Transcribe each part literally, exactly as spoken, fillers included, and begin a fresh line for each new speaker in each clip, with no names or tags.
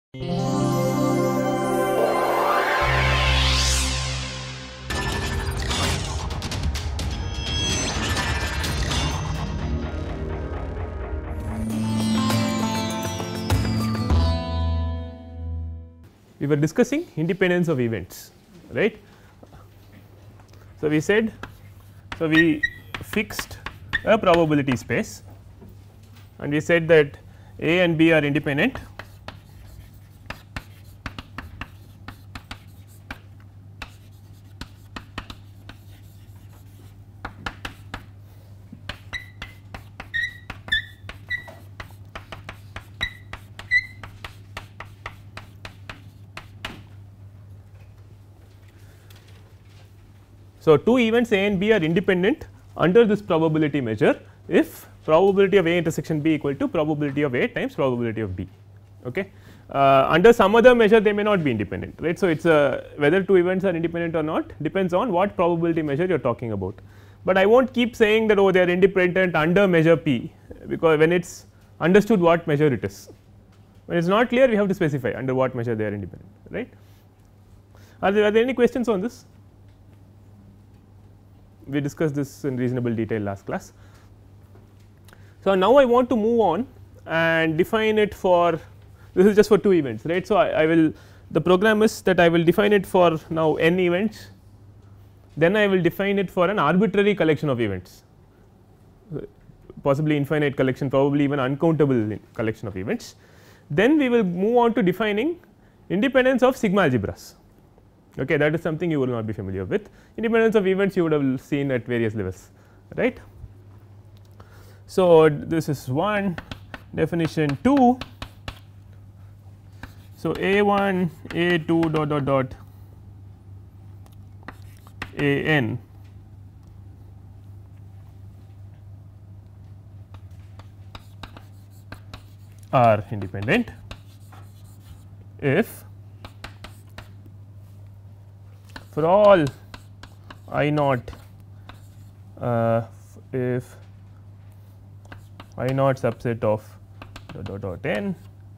We were discussing independence of events, right. So, we said, so we fixed a probability space and we said that A and B are independent So, two events A and B are independent under this probability measure if probability of A intersection B equal to probability of A times probability of B. Okay. Uh, under some other measure they may not be independent, right. So, it is a whether two events are independent or not depends on what probability measure you are talking about, but I will not keep saying that oh they are independent under measure P, because when it is understood what measure it is. When it is not clear we have to specify under what measure they are independent, right. Are there, are there any questions on this? We discussed this in reasonable detail last class. So, now I want to move on and define it for, this is just for two events, right. So, I, I will, the program is that I will define it for now n events, then I will define it for an arbitrary collection of events, possibly infinite collection, probably even uncountable collection of events. Then we will move on to defining independence of sigma algebras. Okay, that is something you will not be familiar with. Independence of events you would have seen at various levels, right. So, this is one definition two. So, A one A two dot dot dot A n are independent if for all I naught uh, if I naught subset of dot dot dot n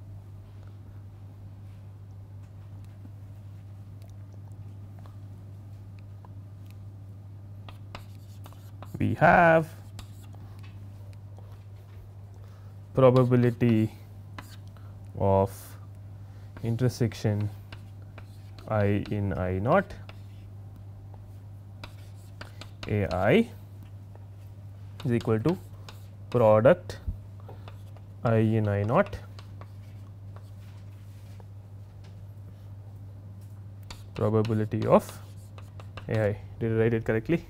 we have probability of intersection I in I naught A I is equal to product I in I naught probability of A I. Did I write it correctly?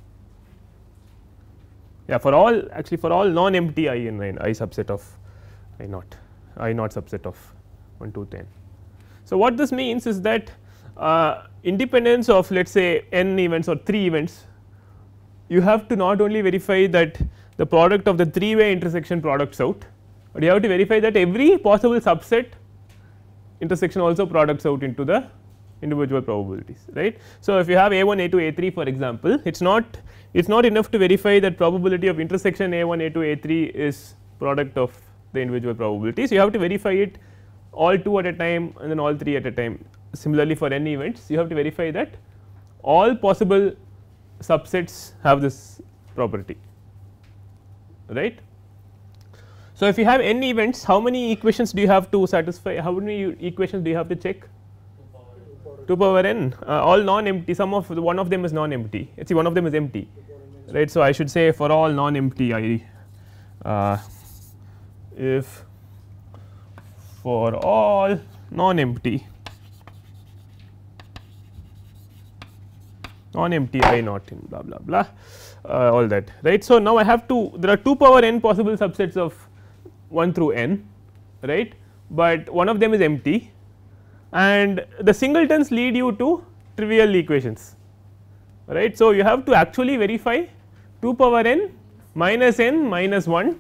Yeah, for all actually for all non empty I in I, I subset of I naught, I naught subset of one two ten. So, what this means is that uh, independence of let us say n events or three events, you have to not only verify that the product of the three way intersection products out, but you have to verify that every possible subset intersection also products out into the individual probabilities, right. So, if you have A one A two A three for example, it is not it is not enough to verify that probability of intersection A one A two A three is product of the individual probabilities, you have to verify it all two at a time and then all three at a time. Similarly, for n events you have to verify that all possible subsets have this property, right. So, if you have n events, how many equations do you have to satisfy, how many equations do you have to check? two power n, uh, all non empty, some of the, one of them is non empty, see one of them is empty, right. So, I should say for all non empty I uh, if for all non empty non empty I naught in blah blah blah uh, all that, right. So, now I have to, there are two power n possible subsets of one through n, right, but one of them is empty and the singletons lead you to trivial equations, right. So, you have to actually verify two power n minus n minus one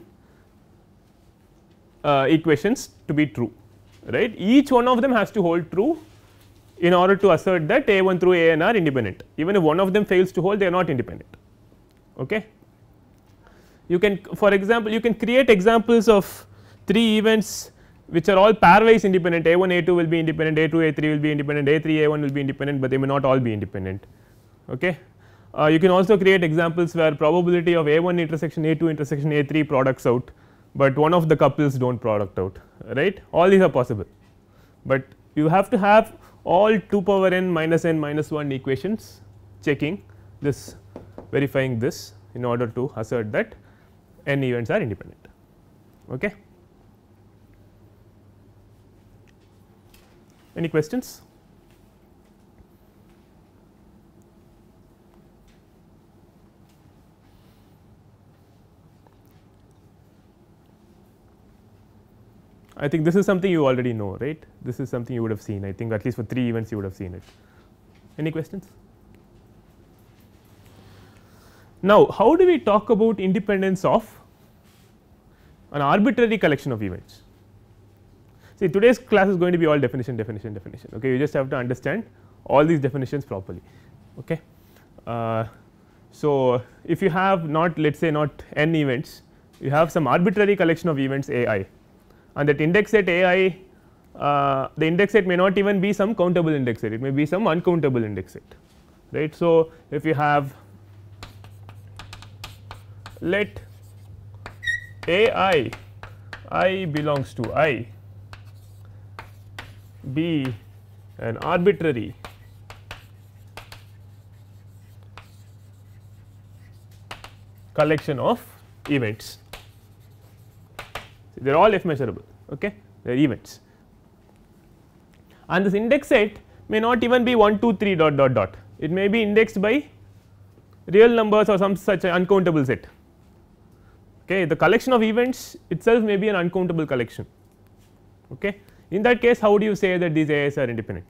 uh, equations to be true, right. Each one of them has to hold true in order to assert that A one through A n are independent, even if one of them fails to hold they are not independent. Okay. You can, for example, you can create examples of three events which are all pairwise independent, A one A two will be independent, A two A three will be independent, A three A one will be independent, but they may not all be independent. Okay. Uh, you can also create examples where probability of A one intersection A two intersection A three products out, but one of the couples do not product out, right. All these are possible, but you have to have all two power n minus n minus one equations checking this, verifying this in order to assert that n events are independent. Okay. Any questions? I think this is something you already know, right. This is something you would have seen, I think at least for three events you would have seen it. Any questions? Now, how do we talk about independence of an arbitrary collection of events? See, today's class is going to be all definition, definition, definition. Okay, you just have to understand all these definitions properly. Okay. Uh, so, if you have not, let us say not n events, you have some arbitrary collection of events A I, and that index set A I, uh, the index set may not even be some countable index set, it may be some uncountable index set, right. So, if you have, let A I, I belongs to I be an arbitrary collection of events. They are all F measurable, okay. They are events, and this index set may not even be one two three dot dot dot, it may be indexed by real numbers or some such uncountable set. Okay. The collection of events itself may be an uncountable collection. Okay. In that case, how do you say that these A Is are independent?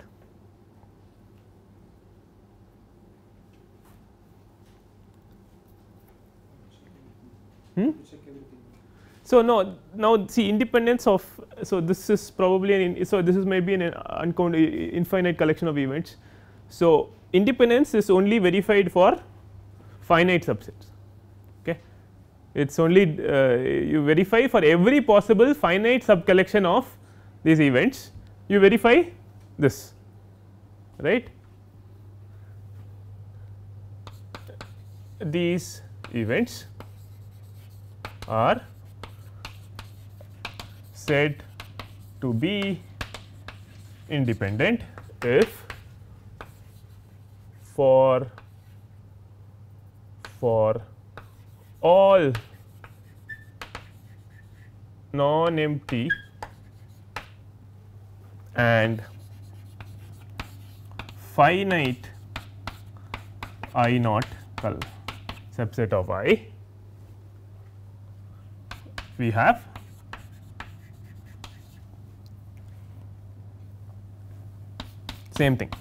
Hmm? So, no, now see independence of, so this is probably an, so this is maybe an uncountable infinite collection of events. So, independence is only verified for finite subsets. Okay. It is only uh, you verify for every possible finite sub collection of these events, you verify this, right. These events are said to be independent if for for all non-empty and finite I naught subset of I, we have same thing.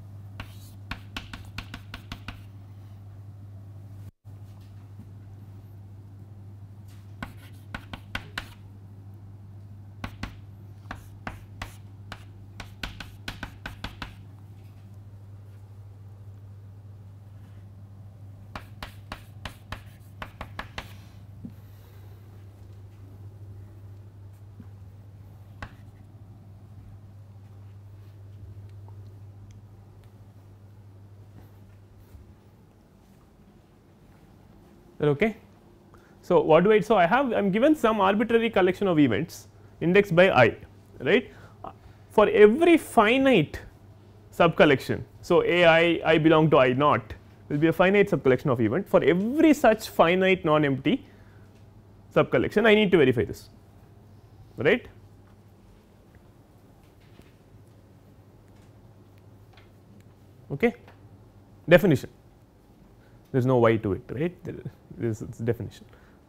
Okay. So, what do I, so I have I am given some arbitrary collection of events indexed by I, right. For every finite sub collection, so A I, I belong to I naught will be a finite sub collection of event. For every such finite non empty sub collection, I need to verify this, right. Okay. Definition, there is no y to it, right, there is its definition.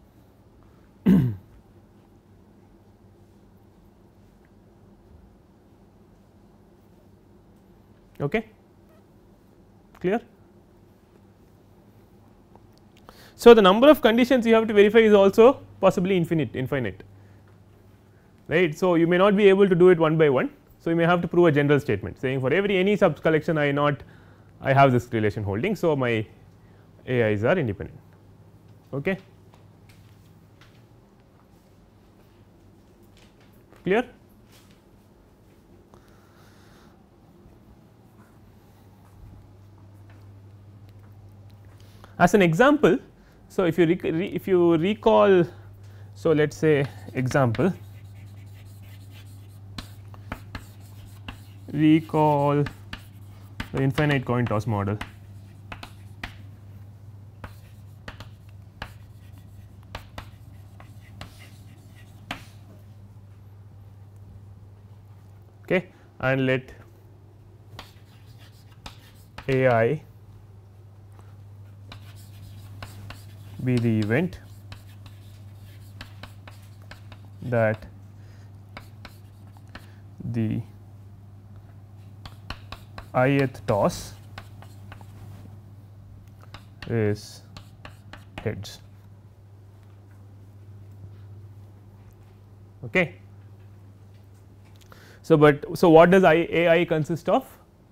Okay. Clear? So, the number of conditions you have to verify is also possibly infinite, infinite, right. So, you may not be able to do it one by one. So, you may have to prove a general statement saying for every any sub collection I naught I have this relation holding. So, my A Is are independent. Okay. Clear? As an example, so if you rec re if you recall, so let us say example, recall the infinite coin toss model. Okay, and let A I be the event that the ith toss is heads. Okay. So, but so what does I, A I consist of?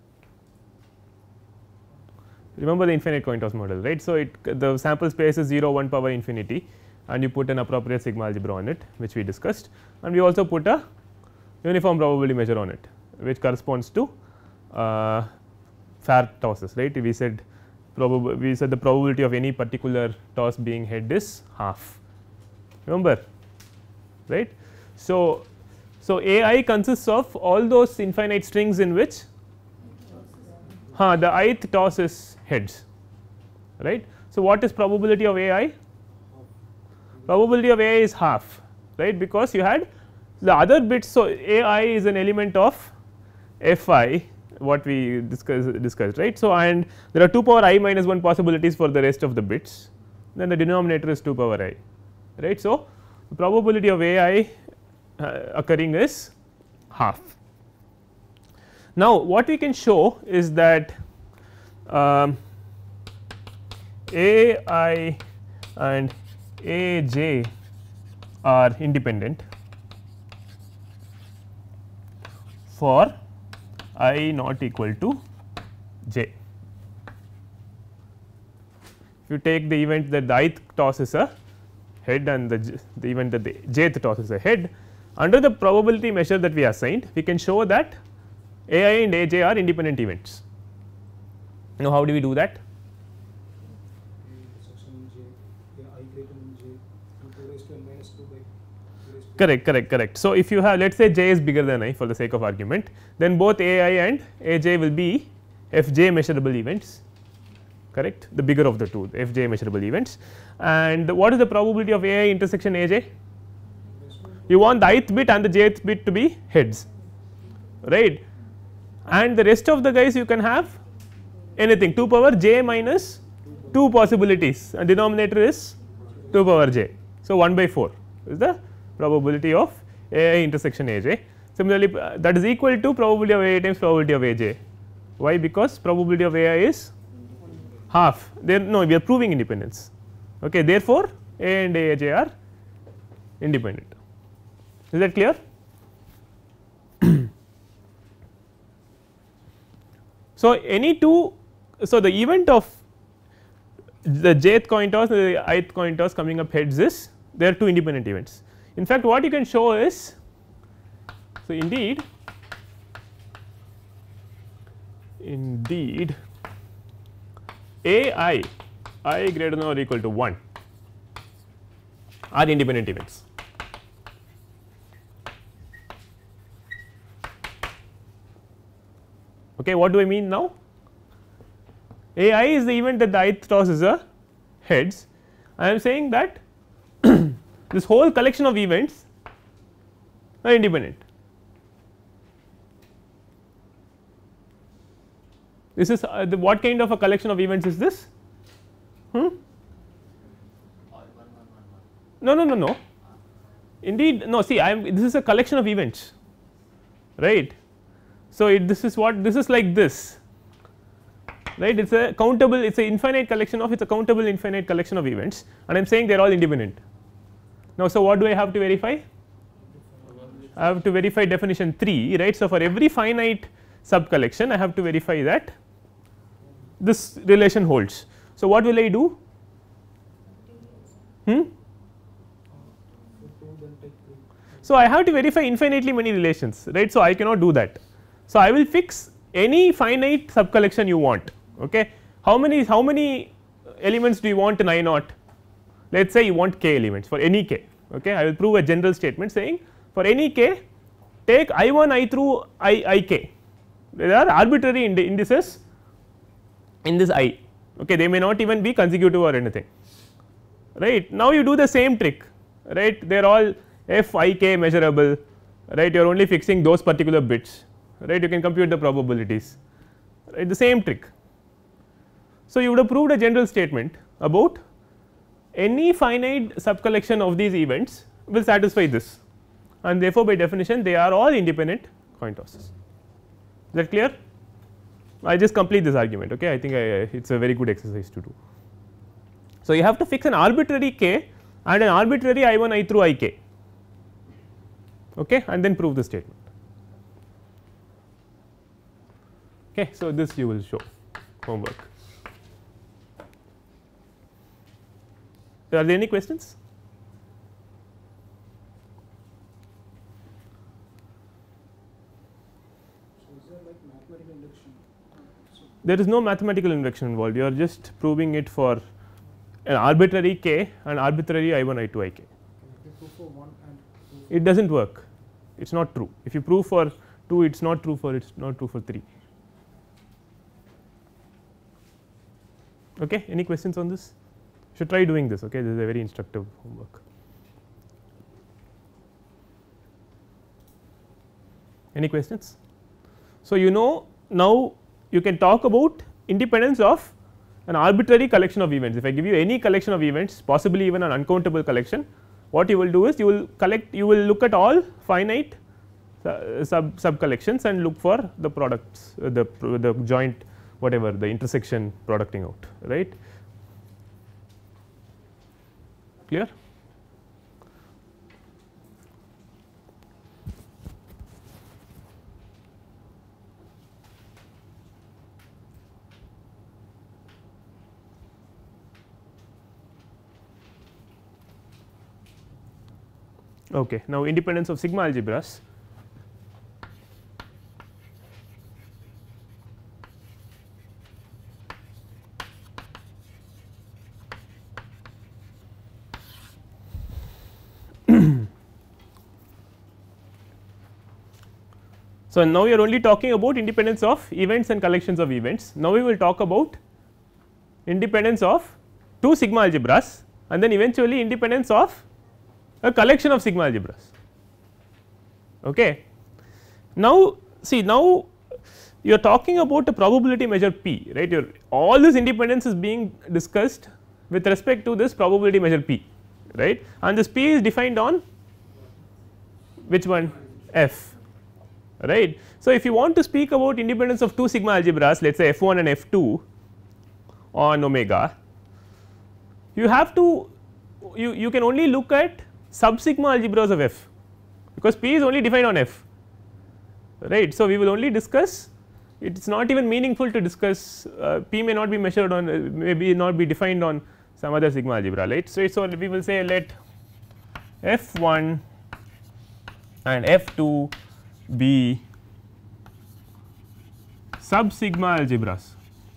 Remember the infinite coin toss model, right. So, it the sample space is zero, one power infinity, and you put an appropriate sigma algebra on it, which we discussed, and we also put a uniform probability measure on it, which corresponds to uh, fair tosses, right. We said probable we said the probability of any particular toss being head is half, remember, right. So, so A I consists of all those infinite strings in which huh, the ith toss is heads, right. So, what is probability of A I? Probability of A I is half, right, because you had the other bits. So, A I is an element of F I, what we discussed, discussed right. So, and there are two power I minus one possibilities for the rest of the bits, then the denominator is two power I, right. So, the probability of A I uh, occurring is half. Now, what we can show is that um, A I and A j are independent for I not equal to j. If you take the event that the ith toss is a head and the, the event that the jth toss is a head, under the probability measure that we assigned, we can show that A I and A j are independent events. Now, how do we do that? Correct, correct, correct. So, if you have, let us say j is bigger than I for the sake of argument, then both A I and A j will be F j measurable events, correct, the bigger of the two, F j measurable events. And what is the probability of A I intersection A j? You want the ith bit and the jth bit to be heads, right, and the rest of the guys you can have anything two power j minus two possibilities, and denominator is two power j. So, one by four is the probability of A I intersection A j. Similarly, uh, that is equal to probability of A I times probability of A j. Why? Because probability of A I is half. There no, we are proving independence. Okay, therefore, A and A j are independent. Is that clear? So, any two, so the event of the jth coin toss and the ith coin toss coming up heads is, there are two independent events. In fact, what you can show is, so indeed, indeed A I, I greater than or equal to one are independent events. Okay, what do I mean now? A I is the event that the ith toss is a heads. I am saying that this whole collection of events are independent. This is uh, the, what kind of a collection of events is this? Hmm? No, no, no, no. Indeed, no. See, I am. This is a collection of events, right? So, it, this is what this is like this, right. It is a countable, it is a infinite collection of, it is a countable infinite collection of events, and I am saying they are all independent. Now, so what do I have to verify? I have to verify definition three, right. So, for every finite sub collection I have to verify that this relation holds. So, what will I do? Hmm? So, I have to verify infinitely many relations, right. So, I cannot do that. So, I will fix any finite sub collection you want. Okay. How many how many elements do you want in I naught? Let us say you want k elements for any k. Okay. I will prove a general statement saying for any k take I one I through I I k, there are arbitrary ind indices in this I, okay. They may not even be consecutive or anything, right. Now you do the same trick, right, they are all f I k measurable, right, you are only fixing those particular bits, right, you can compute the probabilities, right, the same trick. So you would have proved a general statement about any finite subcollection of these events will satisfy this, and therefore by definition they are all independent coin tosses. Is that clear? I just complete this argument, okay. I think I, it is a very good exercise to do. So you have to fix an arbitrary k and an arbitrary I one I through I k, okay, and then prove the statement. Okay, so this you will show homework. Are there any questions?
So is there like mathematical induction? So
there is no mathematical induction involved, you are just proving it for an arbitrary k and arbitrary I one I two I k.
if you prove for one and prove
It does not work, it is not true. If you prove for two, it is not true for it is not true for three. Okay, any questions on this? Should try doing this, okay. This is a very instructive homework. Any questions? So you know now you can talk about independence of an arbitrary collection of events. If I give you any collection of events, possibly even an uncountable collection, what you will do is you will collect, you will look at all finite uh, sub sub collections and look for the products, uh, the the joint, whatever the intersection producting out, right. Clear? Okay. Now independence of sigma algebras. So now we are only talking about independence of events and collections of events. Now we will talk about independence of two sigma algebras and then eventually independence of a collection of sigma algebras. Okay. Now see, now you are talking about a probability measure p, right. Your all this independence is being discussed with respect to this probability measure p, right, and this p is defined on which one? F, right. So if you want to speak about independence of two sigma algebras, let us say f one and f two on omega, you have to you you can only look at sub sigma algebras of f, because p is only defined on f, right. So we will only discuss, it is not even meaningful to discuss, uh, p may not be measured on, uh, maybe not be defined on some other sigma algebra, right. So so we will say let f one and f two be sub sigma algebras.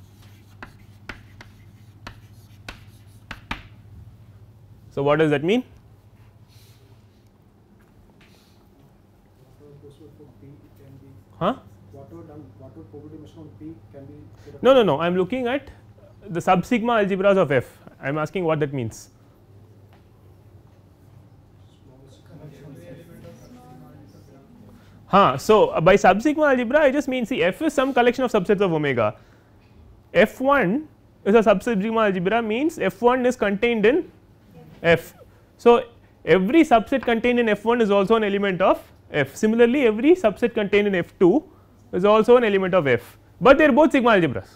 So what does that mean?
whatever possible for P can be
Huh?
whatever done whatever probability measure on P can be.
No, no, no. I am looking at the sub sigma algebras of f. I am asking what that means. Huh. So uh, by sub sigma algebra, I just mean, see, f is some collection of subsets of omega. f one is a sub sigma algebra, means f one is contained in f. So every subset contained in f one is also an element of f. Similarly, every subset contained in f two is also an element of f, but they are both sigma algebras.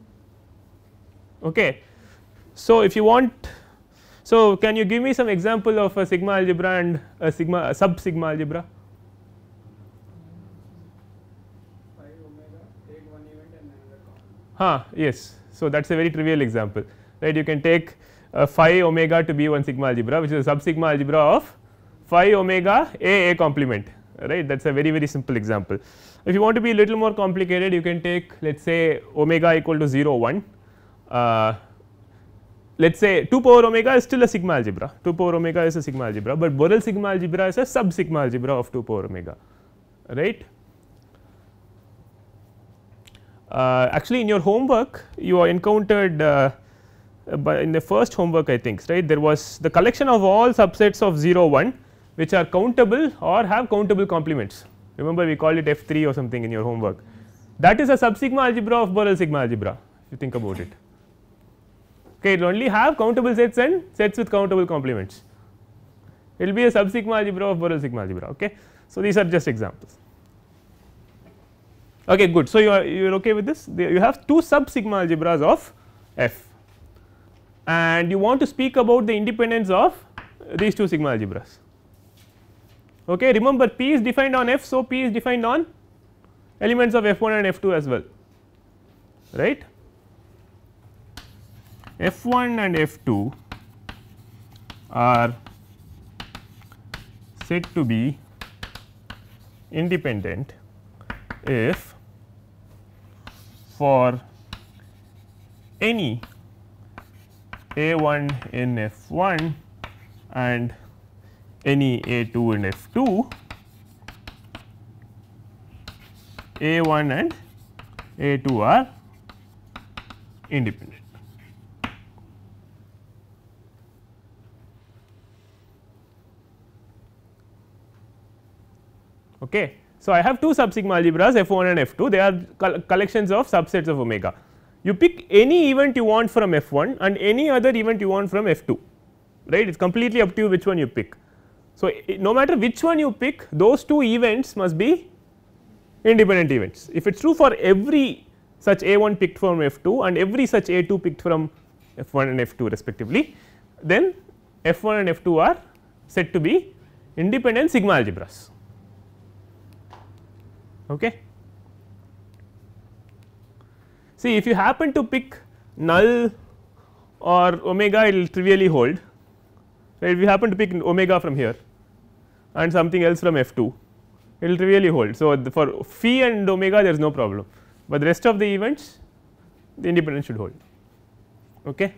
Okay. So if you want, so can you give me some example of a sigma algebra and a sigma a sub sigma algebra?
Phi omega take one event and another count.
Huh, yes. So that is a very trivial example, right. You can take uh, phi omega to be one sigma algebra, which is a sub sigma algebra of phi omega a a complement, right. That is a very very simple example. If you want to be a little more complicated, you can take, let us say, omega equal to zero one, uh, let us say two power omega is still a sigma algebra, two power omega is a sigma algebra, but Borel sigma algebra is a sub sigma algebra of two power omega, right. Uh, actually in your homework you encountered uh, by in the first homework I think, right, there was the collection of all subsets of zero one which are countable or have countable complements. Remember we called it F three or something in your homework. That is a sub sigma algebra of Borel sigma algebra if you think about it. Okay, it will only have countable sets and sets with countable complements. It will be a sub sigma algebra of Borel sigma algebra. Okay. So, these are just examples. Okay, good. So, you are you are okay with this? You have two sub sigma algebras of F, and you want to speak about the independence of these two sigma algebras. Okay, remember P is defined on F, so P is defined on elements of F one and F two as well, right. F one and F two are said to be independent if for any A one in F one and any A two in F two, A one and A two are independent. Okay. So, I have two sub sigma algebras F one and F two, they are col collections of subsets of omega. You pick any event you want from F one and any other event you want from F two, right, it is completely up to you which one you pick. So, no matter which one you pick, those two events must be independent events. If it is true for every such A one picked from F two and every such A two picked from F one and F two respectively, then F one and F two are said to be independent sigma algebras. Okay. See, if you happen to pick null or omega, it will trivially hold, right. If you happen to pick omega from here and something else from F two, it will trivially hold. So, the for phi and omega there is no problem, but the rest of the events the independence should hold. Okay.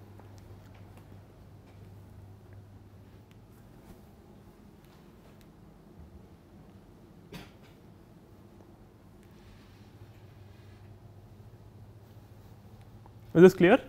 Is this clear?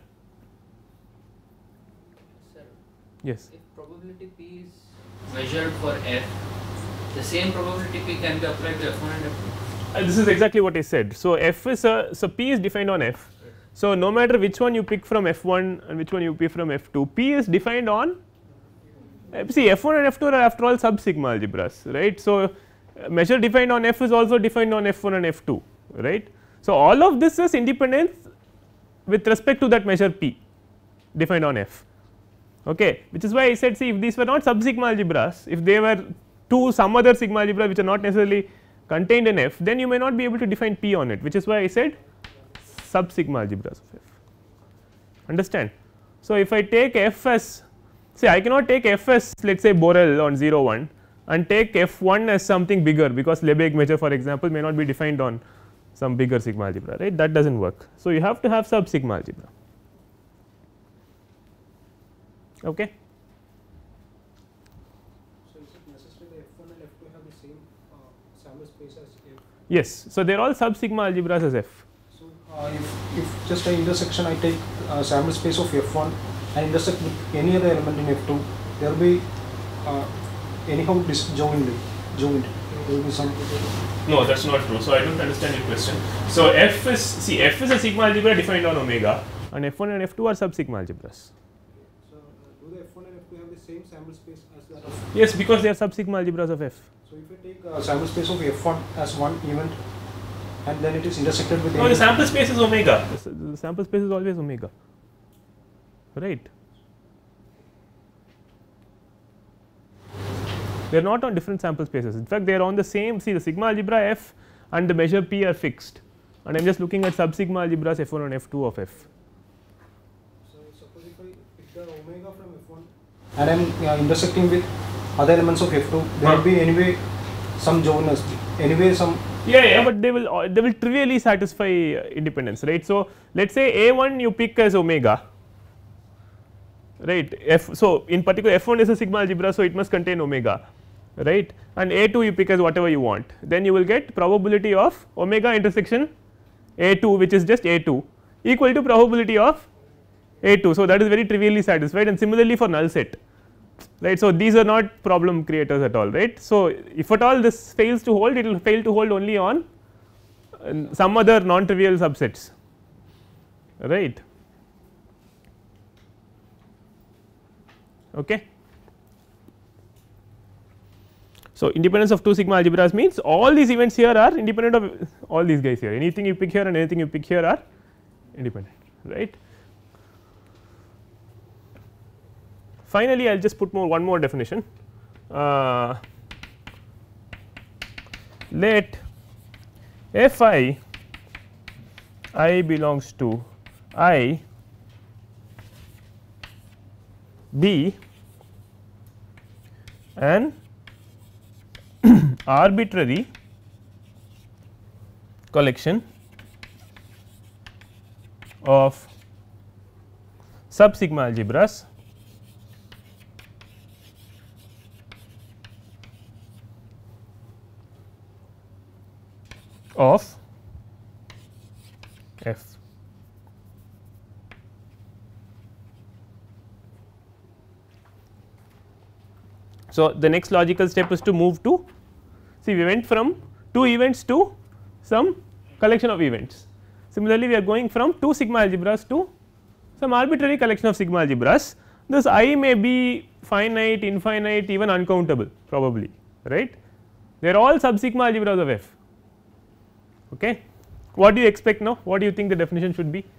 Sir,
yes.
if probability P is measured for F, the same probability P can be applied to F one and F two?
Uh, this is exactly what I said. So, F is a, so P is defined on F. So, no matter which one you pick from F one and which one you pick from F two, P is defined on, uh, see F one and F two are after all sub sigma algebras, right. So, uh, measure defined on F is also defined on F one and F two, right. So, all of this is independence with respect to that measure P defined on F, okay, which is why I said, see, if these were not sub sigma algebras, if they were two some other sigma algebra which are not necessarily contained in F, then you may not be able to define P on it, which is why I said sub sigma algebras of F, understand. So, if I take F as, say I cannot take F as let us say Borel on zero one and take F one as something bigger, because Lebesgue measure for example may not be defined on some bigger sigma algebra, right, that does not work. So, you have to have sub sigma algebra. Okay.
So, is it necessary that F one and F two have the same uh, sample space as F?
Yes. So, they are all sub sigma algebras as F.
So, uh, if, if just an intersection I take uh, sample space of F one and intersect with any other element in F two, there will be uh, anyhow disjoined, joined. There will be some.
No, that is not true. So, I do not understand your question. So, F is, see F is a sigma algebra defined on omega and F one and F two are sub sigma algebras.
So, uh, do the F one and F two have the same sample space as that of?
Yes, because they are sub sigma algebras of F.
So, if I take uh, sample space of F one as one event and then it is intersected with.
No, the sample space is omega. The, the sample space is always omega, right. They are not on different sample spaces. In fact, they are on the same. See, the sigma algebra F and the measure P are fixed, and I am just looking at sub sigma algebras F one and F two of F.
So, suppose if I pick the omega from F one and I am uh, intersecting with other elements of F two, there
huh.
will be anyway some joiners, anyway some.
Yeah, yeah, but they will uh, they will trivially satisfy uh, independence, right. So, let us say A one you pick as omega right. F, so in particular F one is a sigma algebra, so it must contain omega, right, and A two you pick as whatever you want, then you will get probability of omega intersection A two, which is just A two, equal to probability of A two. So, that is very trivially satisfied, and similarly for null set, right. So, these are not problem creators at all, right. So, if at all this fails to hold, it will fail to hold only on uh, some other non trivial subsets, right. Okay. So, independence of two sigma algebras means all these events here are independent of all these guys here, anything you pick here and anything you pick here are independent, right. Finally, I will just put more one more definition. Uh, let f I I belongs to I be an arbitrary collection of sub sigma algebras of F. So, the next logical step is to move to, see we went from two events to some collection of events. Similarly, we are going from two sigma algebras to some arbitrary collection of sigma algebras. This I may be finite, infinite, even uncountable probably, right. They are all sub sigma algebras of F. Okay. What do you expect now? What do you think the definition should be?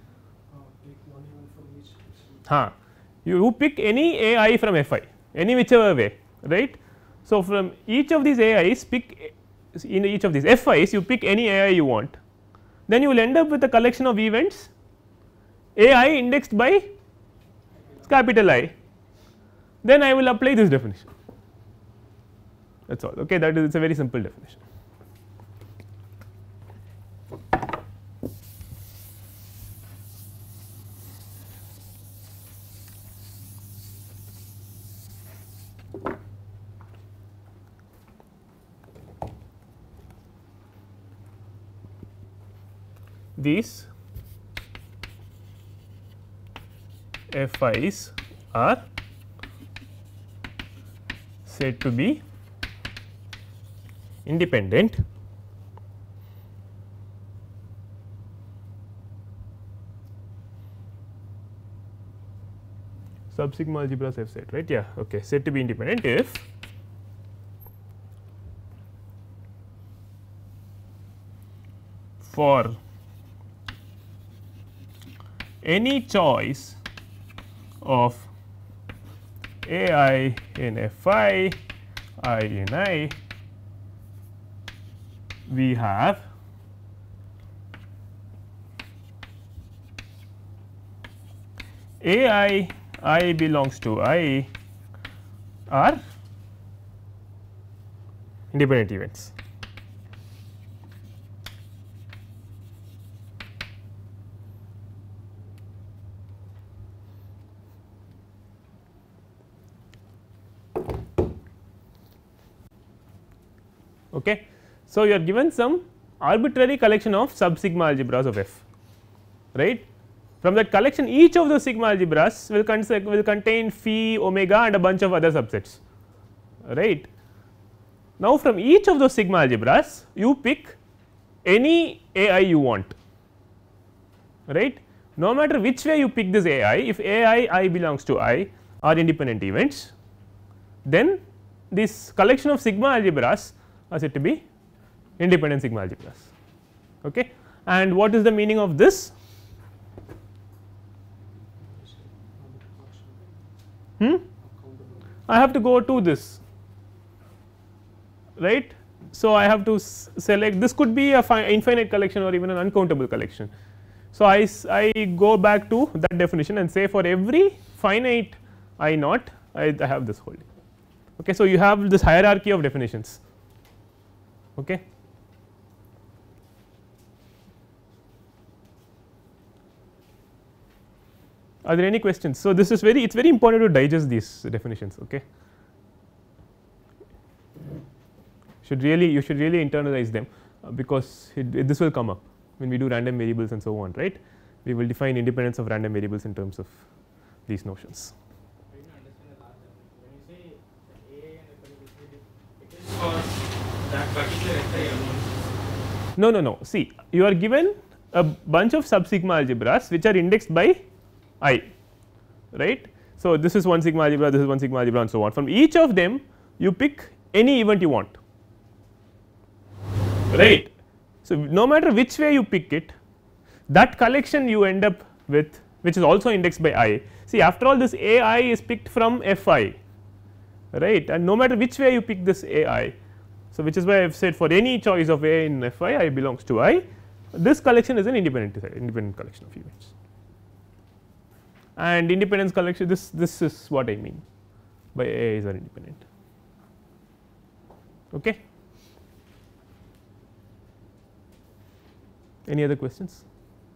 Huh. You pick any A I from F I, any whichever way, right. So, from each of these A Is pick in each of these F Is you pick any A I you want, then you will end up with a collection of events A I indexed by capital I, then I will apply this definition, that is all. Okay. That is, it is a very simple definition. These F Is are said to be independent sub sigma algebras F set, right. Yeah, okay, said to be independent if for any choice of A I in F I, I in I, we have A I I belongs to I are independent events. Okay. So, you are given some arbitrary collection of sub sigma algebras of F, right. From that collection each of those sigma algebras will, con will contain phi, omega and a bunch of other subsets, right. Now, from each of those sigma algebras you pick any A I you want, right. No matter which way you pick this A I, if A I I belongs to I are independent events, then this collection of sigma algebras are said to be independent sigma algebras. Okay. And what is the meaning of this? Hmm? I have to go to this, right. So, I have to select, this could be a infinite collection or even an uncountable collection. So, I, I go back to that definition and say for every finite I naught I, I have this holding. Okay. So, you have this hierarchy of definitions. Okay. Are there any questions? So, this is very it is very important to digest these definitions. Okay. Should really you should really internalize them, uh, because it, it, this will come up when we do random variables and so on, right. We will define independence of random variables in terms of these notions.
I didn't understand the last definition. When you say the A I and F I, it is for that particular F I alone.
No, no, no. See, you are given a bunch of sub sigma algebras which are indexed by I, right. So, this is one sigma algebra, this is one sigma algebra and so on. From each of them you pick any event you want, right. So, no matter which way you pick it, that collection you end up with, which is also indexed by I. See, after all, this A I is picked from F I, right, and no matter which way you pick this A I. So, which is why I have said for any choice of A in F I, I belongs to I. This collection is an independent independent collection of events, and independence collection, this this is what I mean by A Is are independent. Okay. Any other questions?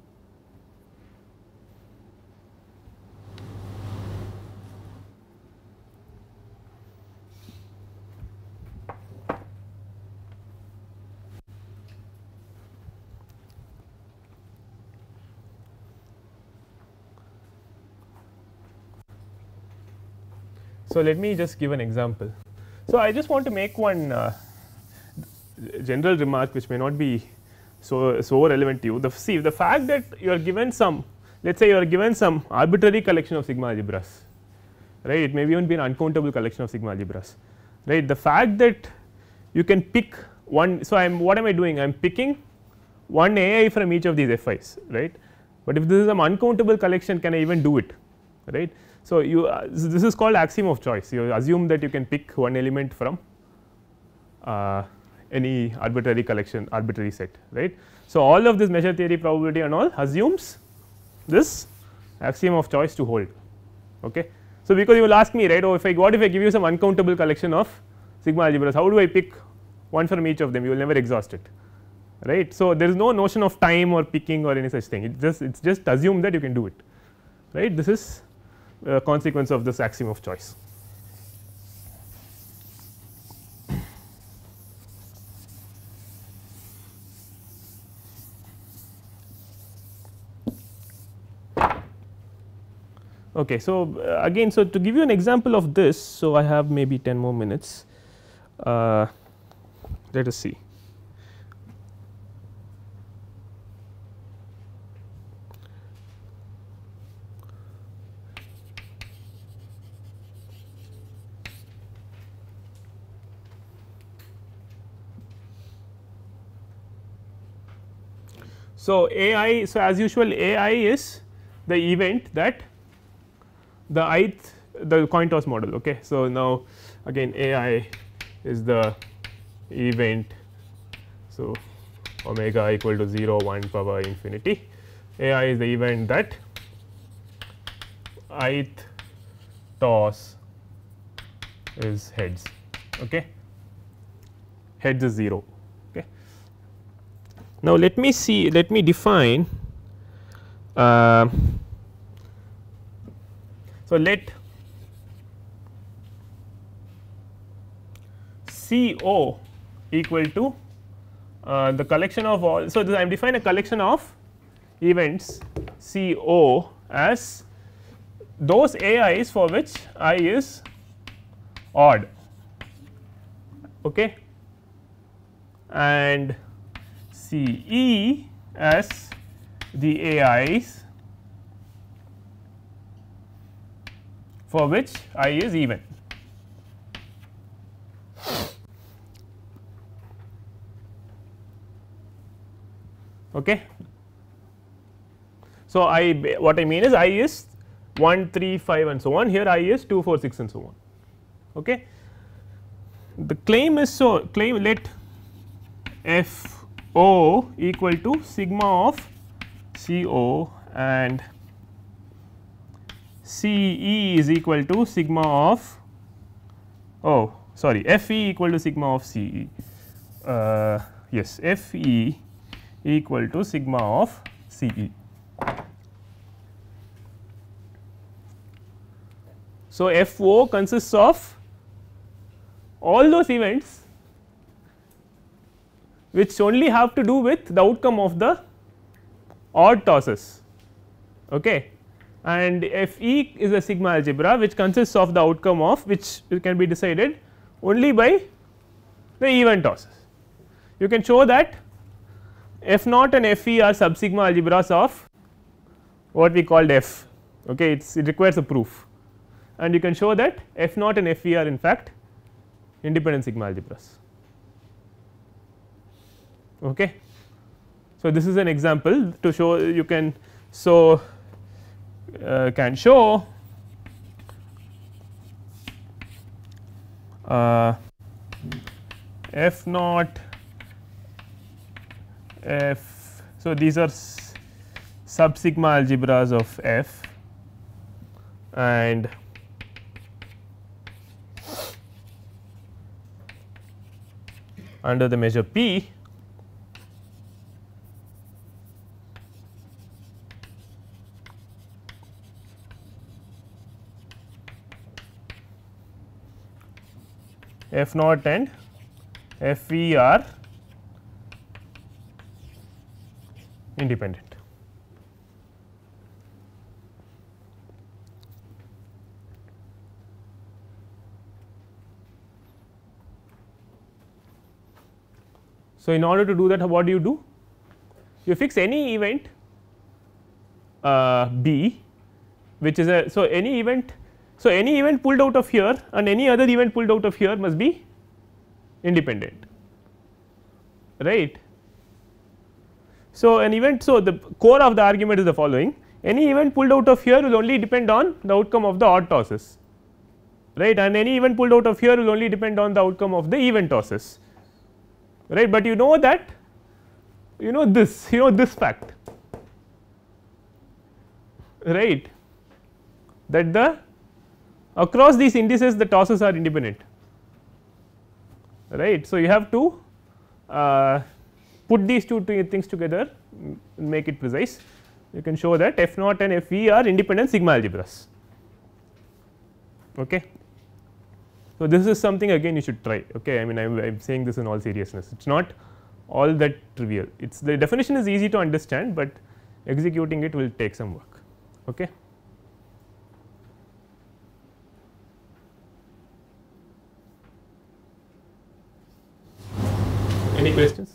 So, let me just give an example. So, I just want to make one uh, general remark which may not be so so relevant to you. The see the fact that you are given some, let us say you are given some arbitrary collection of sigma algebras, right, it may even be an uncountable collection of sigma algebras, right. The fact that you can pick one, so I am what am I doing? I am picking one A I from each of these F Is, right, but if this is an uncountable collection, can I even do it, right. So, you uh, this is called axiom of choice. You assume that you can pick one element from uh, any arbitrary collection, arbitrary set, right. So, all of this measure theory probability and all assumes this axiom of choice to hold. Okay. So, because you will ask me, right, oh, if I what if I give you some uncountable collection of sigma algebras, how do I pick one from each of them? You will never exhaust it, right. So, there is no notion of time or picking or any such thing, it just it is just assume that you can do it, right. This is a consequence of this axiom of choice. Okay, so uh, again, so to give you an example of this, so I have maybe ten more minutes. Uh, let us see. So, A I, so as usual A I is the event that the ith the coin toss model. Okay. So, now again A I is the event, so omega equal to zero, one power infinity. A I is the event that ith toss is heads, okay. Heads is zero. Now, let me see, let me define. Uh, so, let C O equal to uh, the collection of all. So, I am defining a collection of events C O as those A Is for which I is odd, okay, and C E as the A Is for which I is even. Okay. So, I what I mean is I is one, three, five and so on, here I is two, four, six and so on. Okay. The claim is, so claim let F O equal to sigma of C O and C E is equal to sigma of, oh sorry, F E equal to sigma of C E, uh, yes, F E equal to sigma of C E. So, F O consists of all those events which only have to do with the outcome of the odd tosses, okay. And F E is a sigma algebra which consists of the outcome of which can be decided only by the even tosses. You can show that F naught and F E are sub sigma algebras of what we called F, okay. It's, it requires a proof, and you can show that F naught and F E are in fact independent sigma algebras, okay. So, this is an example to show you can so uh, can show uh, F naught F. So, these are sub sigma algebras of F, and under the measure P F naught and F E are independent. So, in order to do that, what do you do? You fix any event uh, B which is a, so any event, so any event pulled out of here and any other event pulled out of here must be independent, right. So, an event, so the core of the argument is the following: any event pulled out of here will only depend on the outcome of the odd tosses, right, and any event pulled out of here will only depend on the outcome of the even tosses, right. But you know that you know this you know this fact, right, that the across these indices the tosses are independent, right. So, you have to uh, put these two things together, make it precise. You can show that F naught and F E are independent sigma algebras, okay. So, this is something again you should try, okay. I mean I am saying this in all seriousness, it is not all that trivial, it is the definition is easy to understand, but executing it will take some work, okay. Any questions?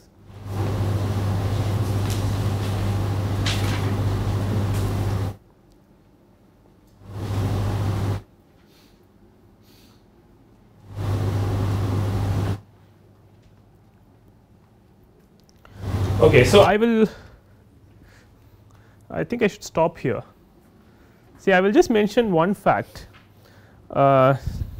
Okay, so I will, I think I should stop here. See, I will just mention one fact. Uh,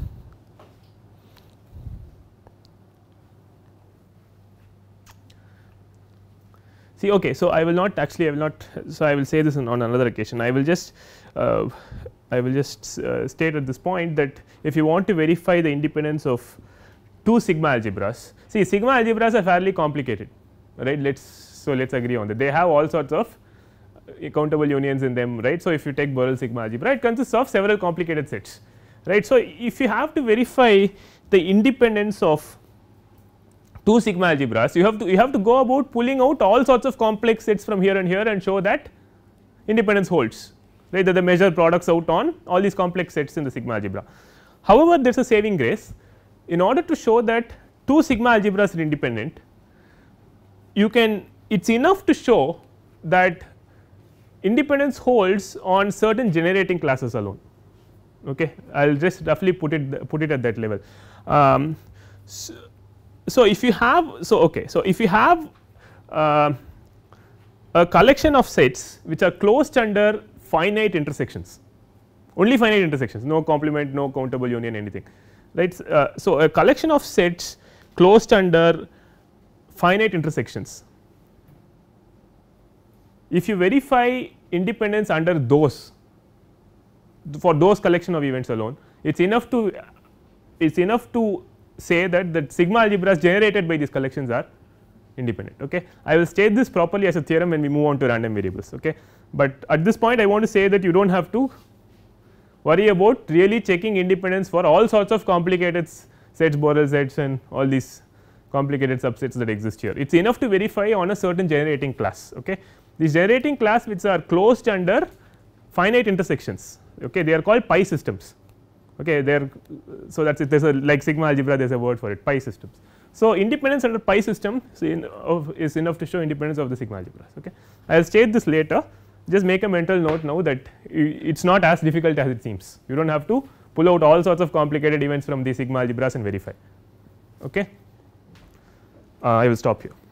see, okay, so I will not actually, I will not, so I will say this on, on another occasion. I will just, uh, I will just uh, state at this point that if you want to verify the independence of two sigma algebras, see, sigma algebras are fairly complicated, right. Let us, so let us agree on that. They have all sorts of countable unions in them, right. So, if you take Borel sigma algebra, it consists of several complicated sets, right. So, if you have to verify the independence of two sigma algebras, you have to you have to go about pulling out all sorts of complex sets from here and here and show that independence holds, right, that the measure products out on all these complex sets in the sigma algebra. However, there is a saving grace. In order to show that two sigma algebras are independent, you can, it is enough to show that independence holds on certain generating classes alone, okay. I will just roughly put it put it at that level. Um, so, so, if you have, so okay, so if you have uh, a collection of sets which are closed under finite intersections, only finite intersections, no complement, no countable union, anything, right. Uh, so, a collection of sets closed under finite intersections, if you verify independence under those, for those collection of events alone, it is enough to it is enough to say that the sigma algebras generated by these collections are independent, okay. I will state this properly as a theorem when we move on to random variables, okay. But at this point I want to say that you do not have to worry about really checking independence for all sorts of complicated sets, Borel sets and all these complicated subsets that exist here. It is enough to verify on a certain generating class. Okay. These generating class which are closed under finite intersections, okay, they are called pi systems. Okay, they are, so that is there is a like sigma algebra, there is a word for it, pi systems. So, independence under pi system is, in of is enough to show independence of the sigma algebras. Okay. I will state this later, just make a mental note now that it is not as difficult as it seems. You do not have to pull out all sorts of complicated events from the sigma algebras and verify. Okay. Uh, I will stop here.